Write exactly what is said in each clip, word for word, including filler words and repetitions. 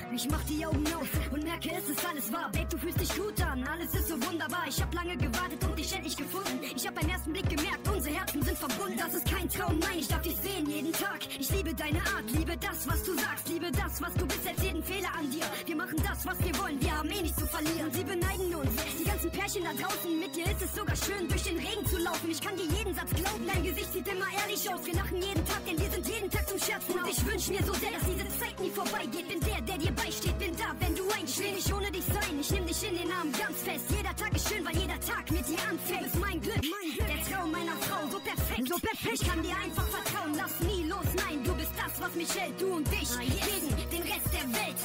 Ich mach die Augen auf und merke, es ist alles wahr. Babe, du fühlst dich gut an, alles ist so wunderbar. Ich hab lange gewartet und dich endlich gefunden. Ich hab beim ersten Blick gemerkt, unsere Herzen sind verbunden. Das ist kein Traum, nein, ich darf dich sehen jeden Tag. Ich liebe deine Art, liebe das, was du sagst. Liebe das, was du bist, selbst jeden Fehler an dir. Wir machen das, was wir wollen, wir haben eh nichts zu verlieren. Sie beneiden uns, die ganzen Pärchen da draußen. Mit dir ist es sogar schön, durch den Regen zu laufen. Ich kann dir jeden Satz glauben, dein Gesicht sieht immer ehrlich aus. Wir lachen jeden Tag, denn wir sind jeden Tag zum Scherzen. Und ich wünsch mir so sehr, dass diese Zeit nie vorbeigeht. Bin der, der dir beisteht, bin da, wenn du einschläfst. Ich will nicht ohne dich sein, ich nehm dich in den Arm ganz fest. Jeder Tag ist schön, weil jeder Tag mit dir anfängt. Du bist mein Glück, mein Glück, der Traum meiner Frau, so perfekt, so perfekt. Ich kann dir einfach vertrauen, lass nie los, nein, du bist das, was mich hält, du und ich, ah, yes. Gegen den Rest der Welt.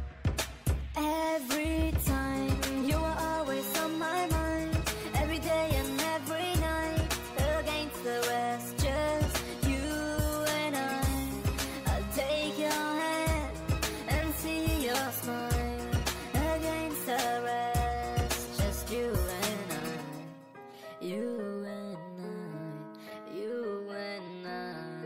Every time you are always on my mind, every day and every night, against the rest, just you and I. I'll take your hand and see your smile, against the rest, just you and I, you and I, you and I,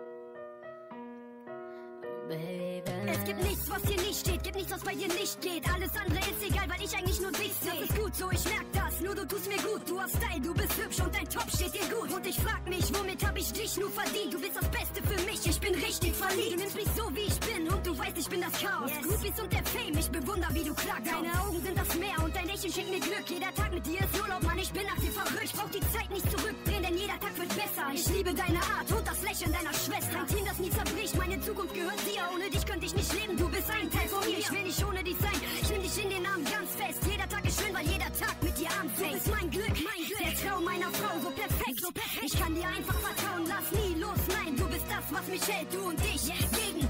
baby. Es gibt nichts, was hier nicht steht, gibt nichts, was bei dir nicht geht. Alles andere ist egal, weil ich eigentlich nur dich seh. Das ist gut so, ich merk das, nur du tust mir gut. Du hast Style, du bist hübsch und dein Top steht dir gut. Und ich frag mich, womit hab ich dich nur verdient? Du bist das Beste für mich, ich bin richtig verliebt. Du nimmst mich so, wie ich bin und du weißt, ich bin das Chaos. Yes. Groupies und der Fame, ich bewunder, wie du klagst. Deine Augen sind das Meer und dein Lächeln schenkt mir Glück. Jeder Tag mit dir ist Urlaub, Mann, ich bin nach dir verrückt. Ich brauch die Zeit nicht zurückdrehen, denn jeder Tag wird besser. Ich liebe deine Art und das Lächeln deiner Schwester. Ein Team, das nie zerbricht, meine Zukunft gehört dir. Ohne dich könnte ich nicht leben, du bist ein Teil von mir. Ich will nicht ohne dich sein, ich nehm dich in den Arm ganz fest. Jeder Tag ist schön, weil jeder Tag mit dir anfängt. Du bist mein Glück, mein Glück, der Traum meiner Frau, so perfekt, so perfekt. Ich kann dir einfach vertrauen, lass nie los, nein, du bist das, was mich hält, du und ich, yes. Gegen